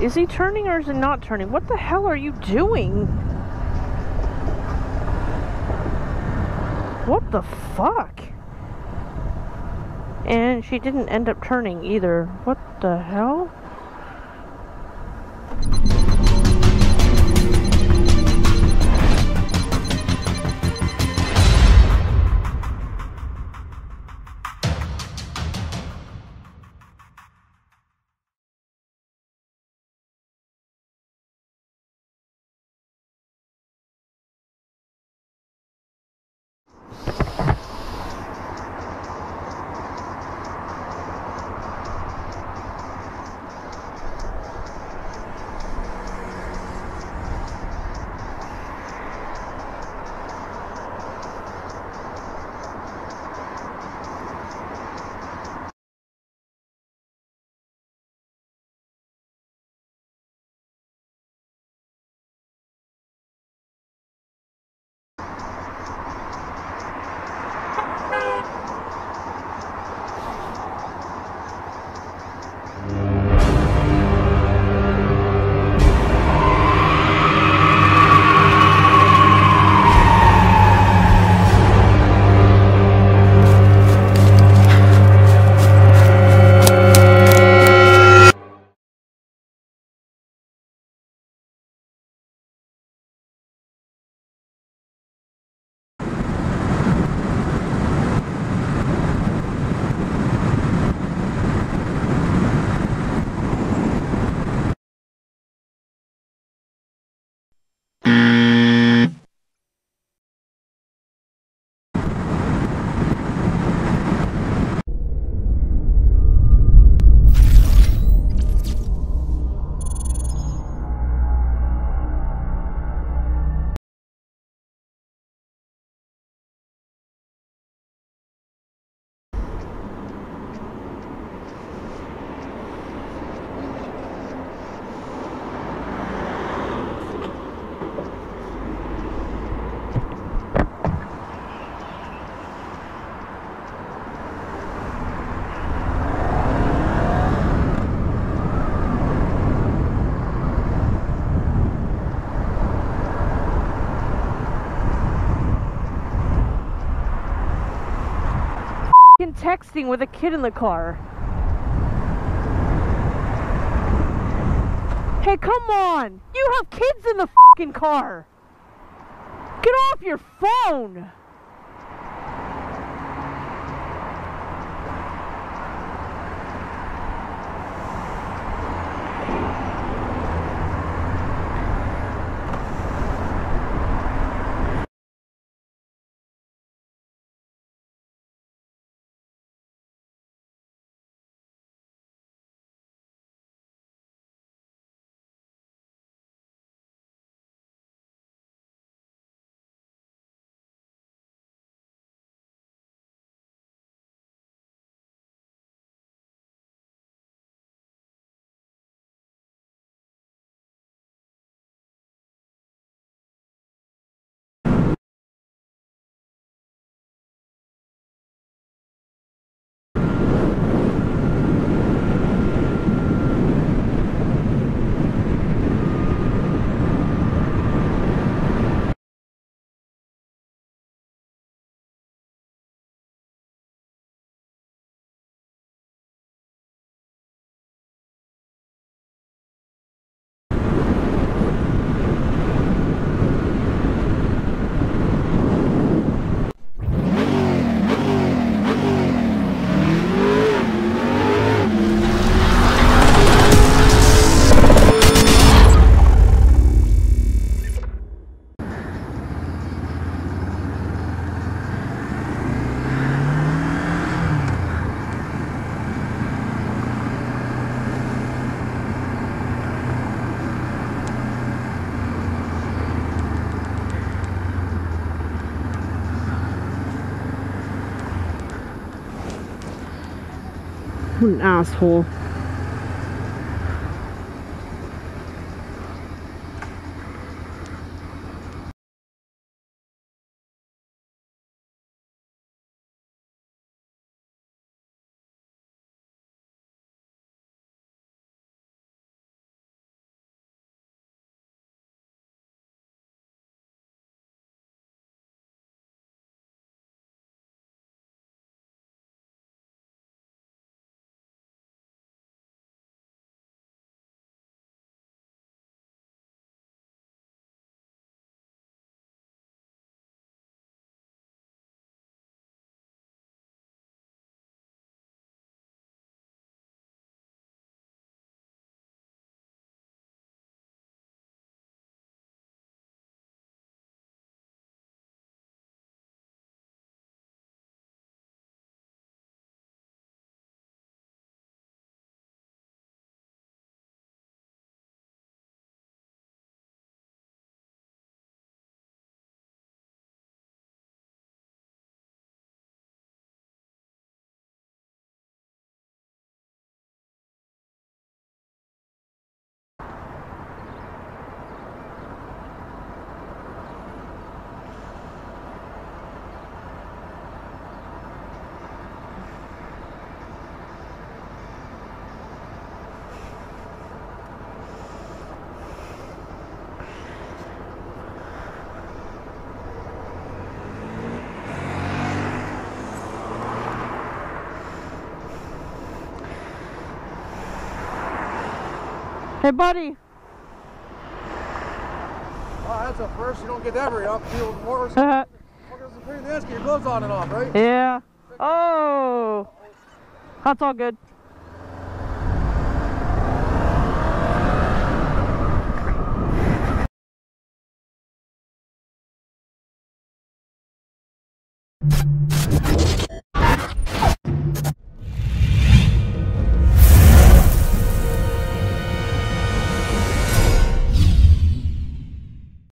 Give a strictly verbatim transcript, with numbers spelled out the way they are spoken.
Is he turning or is he not turning? What the hell are you doing? What the fuck? And she didn't end up turning either. What the hell? Texting with a kid in the car. Hey, come on! You have kids in the fucking car! Get off your phone! What an asshole. Hey, buddy. Oh, that's a first. You don't get that very often. Deal with more. Uh, It's a pain in the ass to get your gloves on and off, right? yeah. Oh. That's all good.